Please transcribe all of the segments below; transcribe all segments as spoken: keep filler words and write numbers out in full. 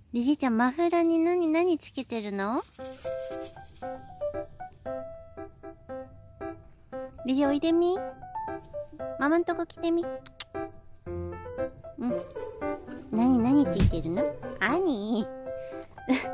リリちゃん、マフラーに何何つけてるの？リリおいでみ。ママんとこ来てみ。うん。何何ついてるの？アニー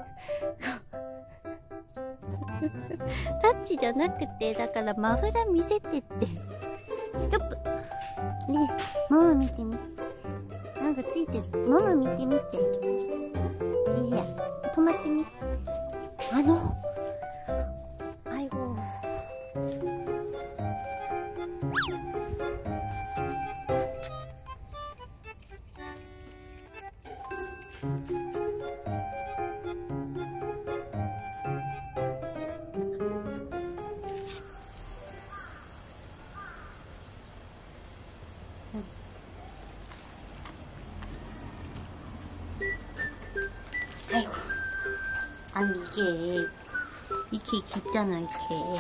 タッチじゃなくて、だからマフラー見せてって。ストップ。リリ、ママ見てみ。なんかついてる。ママ見てみて。リリア、止まってみ。あの、あいご。아이고, 아니 이게 이게 깊잖아 이게.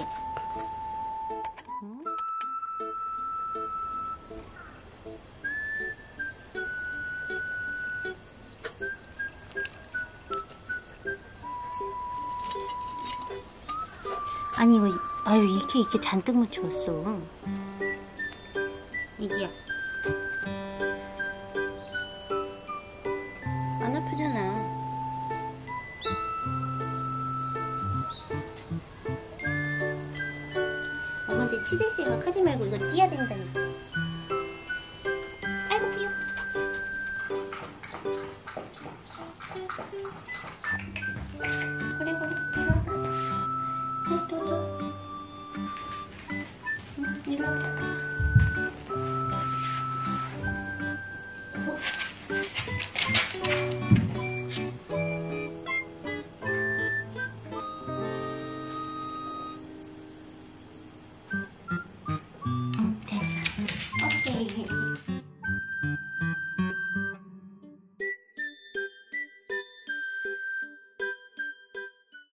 응? 아니 이거 아유 이게 이게 잔뜩 묻혔어. 이게야. 안 아프잖아. 엄마한테 치댈 생각하지 말고 이거 띄야 된다니까.